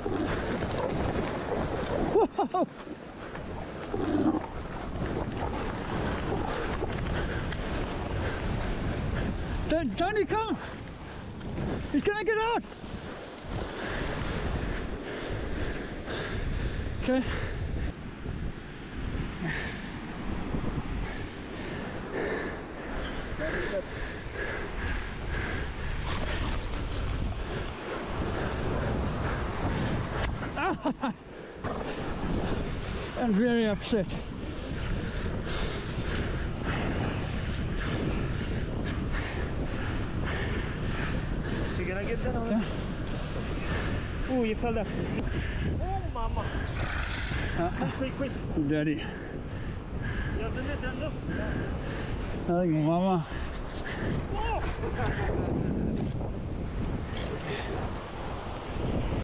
Whoa! Johnny, come! He's gonna get out! Okay. I'm very upset. You gonna get that on? Yeah. Oh, you fell down. Oh, mama. Quick. Daddy. You have the net down low. Ay, mama. Whoa!